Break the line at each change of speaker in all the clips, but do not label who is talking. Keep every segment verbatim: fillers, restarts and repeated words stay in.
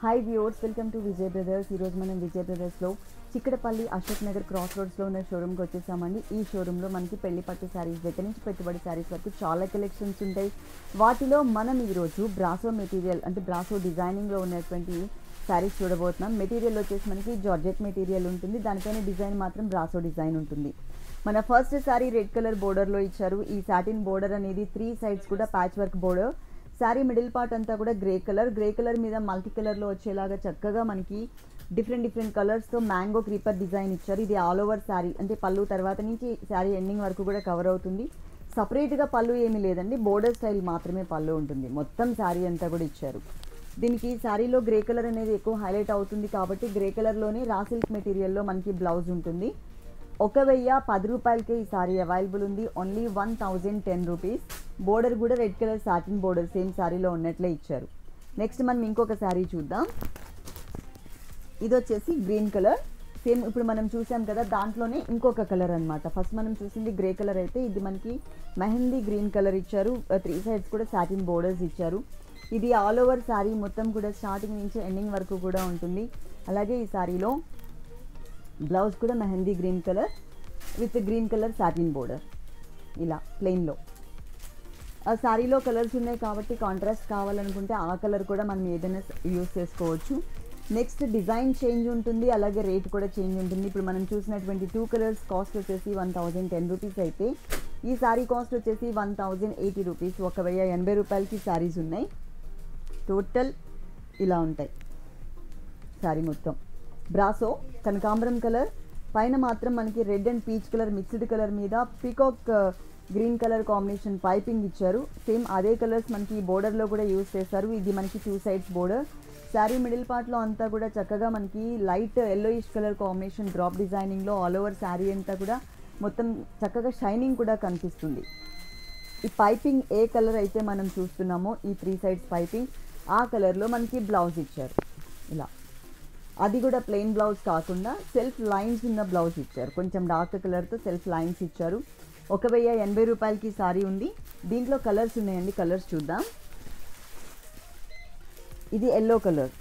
Hi viewers, welcome to Vijay brothers. ఈరోజు మనం విజయ్ బ్రదర్స్లో చిక్కడపల్లి అశోక్ నగర్ క్రాస్ రోడ్స్లో ఉన్న షోరూమ్కి వచ్చేసామండి. ఈ షోరూంలో మనకి పెళ్లి పట్టు శారీస్ దగ్గర నుంచి పెట్టుబడి శారీస్ వరకు చాలా కలెక్షన్స్ ఉంటాయి. వాటిలో మనం ఈరోజు బ్రాసో మెటీరియల్ అంటే బ్రాసో డిజైనింగ్లో ఉన్నటువంటి శారీస్ చూడబోతున్నాం. మెటీరియల్ వచ్చేసి మనకి జార్జెట్ మెటీరియల్ ఉంటుంది, దానిపైన డిజైన్ మాత్రం బ్రాసో డిజైన్ ఉంటుంది. మన ఫస్ట్ శారీ రెడ్ కలర్ బోర్డర్లో ఇచ్చారు. ఈ సాటిన్ బోర్డర్ అనేది త్రీ సైడ్స్ కూడా patch work border. Sari middle part అంతా కూడా గ్రే కలర్ గ్రే కలర్ మీద మల్టీ కలర్లో వచ్చేలాగా చక్కగా మనకి డిఫరెంట్ డిఫరెంట్ కలర్స్తో మ్యాంగో క్రీపర్ డిజైన్ ఇచ్చారు. ఇది ఆల్ ఓవర్ శారీ అంటే పళ్ళు తర్వాత నుంచి శారీ ఎండింగ్ వరకు కూడా కవర్ అవుతుంది. సపరేట్గా పళ్ళు ఏమీ లేదండి, బోర్డర్ స్టైల్ మాత్రమే పళ్ళు ఉంటుంది. మొత్తం శారీ అంతా కూడా ఇచ్చారు. దీనికి శారీలో గ్రే కలర్ అనేది ఎక్కువ హైలైట్ అవుతుంది కాబట్టి గ్రే కలర్లోనే రా సిల్క్ మెటీరియల్లో మనకి బ్లౌజ్ ఉంటుంది. ఒక వెయ్యి పది రూపాయలకే ఈ సారీ అవైలబుల్ ఉంది. Only one thousand ten rupees. Border కూడా red colour satin border same శారీలో ఉన్నట్లే ఇచ్చారు. నెక్స్ట్ మనం ఇంకొక శారీ చూద్దాం. ఇది వచ్చేసి గ్రీన్ కలర్, సేమ్ ఇప్పుడు మనం చూసాం కదా దాంట్లోనే ఇంకొక కలర్ అనమాట. ఫస్ట్ మనం చూసింది గ్రే కలర్ అయితే ఇది మనకి మెహందీ గ్రీన్ కలర్ ఇచ్చారు. త్రీ సైడ్స్ కూడా సాటిన్ బోర్డర్స్ ఇచ్చారు. ఇది ఆల్ ఓవర్ శారీ మొత్తం కూడా స్టార్టింగ్ నుంచి ఎండింగ్ వరకు కూడా ఉంటుంది. అలాగే ఈ శారీలో బ్లౌజ్ కూడా mehndi green colour with green colour satin border ఇలా ప్లెయిన్లో. ఆ శారీలో కలర్స్ ఉన్నాయి కాబట్టి కాంట్రాస్ట్ కావాలనుకుంటే ఆ కలర్ కూడా మనం ఏదైనా యూస్ చేసుకోవచ్చు. నెక్స్ట్ డిజైన్ చేంజ్ ఉంటుంది, అలాగే రేట్ కూడా చేంజ్ ఉంటుంది. ఇప్పుడు మనం చూసినటువంటి టూ కలర్స్ కాస్ట్ వచ్చేసి వన్ థౌజండ్ టెన్ రూపీస్ అయితే ఈ శారీ కాస్ట్ వచ్చేసి వన్ థౌజండ్ ఎయిటీ రూపీస్. ఒక వెయ్యి ఎనభై రూపాయలకి శారీస్ ఉన్నాయి. టోటల్ ఇలా ఉంటాయి శారీ మొత్తం. బ్రాసో కనకాంబరం కలర్ పైన మాత్రం మనకి red and peach colour mixed colour మీద peacock green colour combination piping ఇచ్చారు. సేమ్ అదే కలర్స్ మనకి బోర్డర్లో కూడా యూజ్ చేస్తారు. ఇది మనకి two sides border. Sari middle పార్ట్లో అంతా కూడా చక్కగా మనకి light yellowish colour combination drop డిజైనింగ్లో ఆల్ ఓవర్ శారీ అంతా కూడా మొత్తం చక్కగా షైనింగ్ కూడా కనిపిస్తుంది. ఈ పైపింగ్ ఏ కలర్ అయితే మనం చూస్తున్నామో ఈ త్రీ సైడ్స్ పైపింగ్ ఆ కలర్లో మనకి బ్లౌజ్ ఇచ్చారు. ఇలా అది కూడా ప్లెయిన్ బ్లౌజ్ కాకుండా సెల్ఫ్ లైన్స్ ఉన్న బ్లౌజ్ ఇచ్చారు. కొంచెం డార్క్ కలర్తో సెల్ఫ్ లైన్స్ ఇచ్చారు. ఒక వెయ్యి ఎనభై రూపాయలకి సారీ ఉంది. దీంట్లో కలర్స్ ఉన్నాయండి, కలర్స్ చూద్దాం. ఇది ఎల్లో కలర్,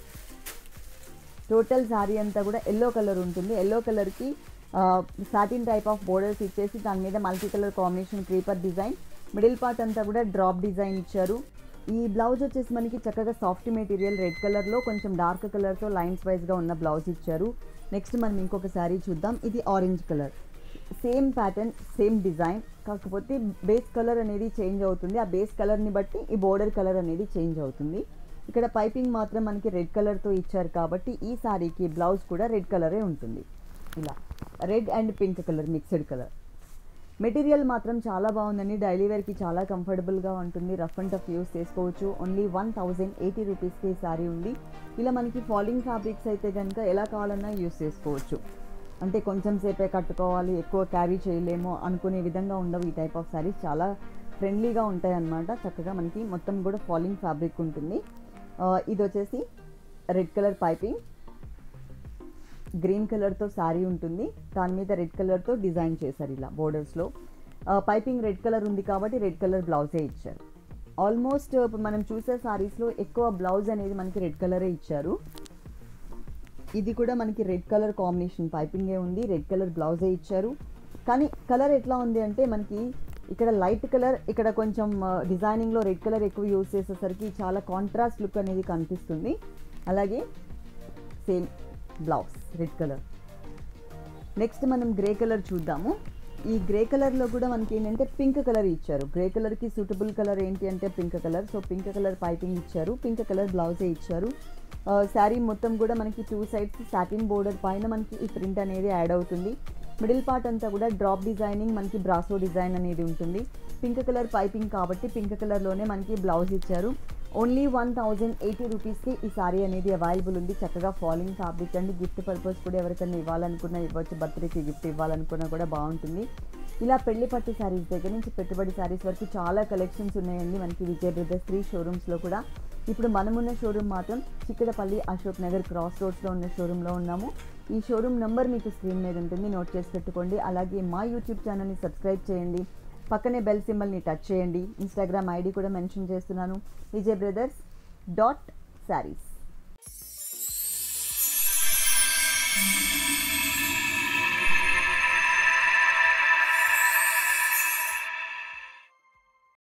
టోటల్ శారీ అంతా కూడా ఎల్లో కలర్ ఉంటుంది. ఎల్లో కలర్కి సాటిన్ టైప్ ఆఫ్ బోర్డర్స్ ఇచ్చేసి దాని మీద multi colour combination creeper design, middle part అంతా కూడా డ్రాప్ డిజైన్ ఇచ్చారు. ఈ బ్లౌజ్ వచ్చేసి మనకి చక్కగా సాఫ్ట్ మెటీరియల్ రెడ్ కలర్లో కొంచెం డార్క్ కలర్తో లైన్స్ వైజ్గా ఉన్న బ్లౌజ్ ఇచ్చారు. నెక్స్ట్ మనం ఇంకొక శారీ చూద్దాం. ఇది orange colour, same pattern same design, కాకపోతే బేస్ కలర్ అనేది చేంజ్ అవుతుంది. ఆ బేస్ కలర్ని బట్టి ఈ బోర్డర్ కలర్ అనేది చేంజ్ అవుతుంది. ఇక్కడ పైపింగ్ మాత్రం మనకి రెడ్ కలర్తో ఇచ్చారు కాబట్టి ఈ శారీకి బ్లౌజ్ కూడా రెడ్ కలరే ఉంటుంది. ఇలా red and pink colour mixed colour. Material మాత్రం చాలా బాగుందండి, డైలీ వేర్కి చాలా కంఫర్టబుల్గా ఉంటుంది. రఫ్ అండ్ టఫ్ యూస్ చేసుకోవచ్చు. ఓన్లీ వన్ థౌజండ్ ఎయిటీ రూపీస్కి ఈ శారీ ఉంది. ఇలా మనకి ఫాలింగ్ ఫ్యాబ్రిక్స్ అయితే కనుక ఎలా కావాలన్నా యూస్ చేసుకోవచ్చు. అంటే కొంచెం సేపే కట్టుకోవాలి, ఎక్కువ క్యారీ చేయలేము అనుకునే విధంగా ఉండవు ఈ టైప్ ఆఫ్ శారీస్. చాలా ఫ్రెండ్లీగా ఉంటాయి అన్నమాట. చక్కగా మనకి మొత్తం కూడా ఫాలింగ్ ఫ్యాబ్రిక్ ఉంటుంది. ఇది వచ్చేసి రెడ్ కలర్ పైపింగ్, గ్రీన్ కలర్తో శారీ ఉంటుంది. దాని మీద రెడ్ కలర్తో డిజైన్ చేశారు ఇలా బోర్డర్స్లో. పైపింగ్ రెడ్ కలర్ ఉంది కాబట్టి రెడ్ కలర్ బ్లౌజే ఇచ్చారు. ఆల్మోస్ట్ ఇప్పుడు మనం చూసే శారీస్లో ఎక్కువ బ్లౌజ్ అనేది మనకి రెడ్ కలరే ఇచ్చారు. ఇది కూడా మనకి రెడ్ కలర్ కాంబినేషన్ పైపింగే ఉంది, రెడ్ కలర్ బ్లౌజే ఇచ్చారు. కానీ కలర్ ఎట్లా ఉంది అంటే మనకి ఇక్కడ లైట్ కలర్, ఇక్కడ కొంచెం డిజైనింగ్లో రెడ్ కలర్ ఎక్కువ యూజ్ చేసేసరికి చాలా కాంట్రాస్ట్ లుక్ అనేది కనిపిస్తుంది. అలాగే same blouse red colour. Next మనం గ్రే కలర్ చూద్దాము. ఈ గ్రే కలర్లో కూడా మనకి ఏంటంటే పింక్ కలర్ ఇచ్చారు. గ్రే కలర్కి సూటబుల్ కలర్ ఏంటి అంటే pink colour. So pink colour piping ఇచ్చారు, పింక్ కలర్ బ్లౌజే ఇచ్చారు. శారీ మొత్తం కూడా మనకి టూ సైడ్స్ సాటిన్ బోర్డర్ పైన మనకి ఈ ప్రింట్ అనేది యాడ్ అవుతుంది. మిడిల్ పార్ట్ అంతా కూడా డ్రాప్ డిజైనింగ్ మనకి బ్రాసో డిజైన్ అనేది ఉంటుంది. పింక్ కలర్ పైపింగ్ కాబట్టి పింక్ కలర్లోనే మనకి బ్లౌజ్ ఇచ్చారు. ఓన్లీ వన్ థౌజండ్ ఎయిటీ రూపీస్కి ఈ శారీ అనేది అవైలబుల్ ఉంది. చక్కగా ఫాలింగ్ ఫ్యాబ్రిక్ అండి. గిఫ్ట్ పర్పస్ కూడా ఎవరికైనా ఇవ్వాలనుకున్నా ఇవ్వచ్చు, బర్త్డేకి గిఫ్ట్ ఇవ్వాలనుకున్నా కూడా బాగుంటుంది. ఇలా పెళ్లి పట్టు శారీస్ దగ్గర నుంచి పెట్టుబడి శారీస్ వరకు చాలా కలెక్షన్స్ ఉన్నాయండి మనకి విజయ్ బ్రదర్స్ త్రీ షోరూమ్స్లో కూడా. ఇప్పుడు మనమున్న షోరూమ్ మాత్రం చిక్కడపల్లి అశోక్ నగర్ క్రాస్ రోడ్స్లో ఉన్న షోరూంలో ఉన్నాము. ఈ షోరూమ్ నెంబర్ మీకు స్క్రీన్ మీద ఉంటుంది, నోట్ చేసి పెట్టుకోండి. అలాగే మా యూట్యూబ్ ఛానల్ని సబ్స్క్రైబ్ చేయండి, పక్కనే బెల్ సింబల్ని టచ్ చేయండి. ఇన్స్టాగ్రామ్ ఐడి కూడా మెన్షన్ చేస్తున్నాను, విజయ్ బ్రదర్స్ డాట్ శారీస్.